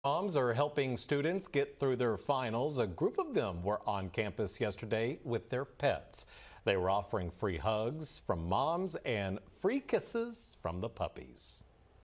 Moms are helping students get through their finals. A group of them were on campus yesterday with their pets. They were offering free hugs from moms and free kisses from the puppies.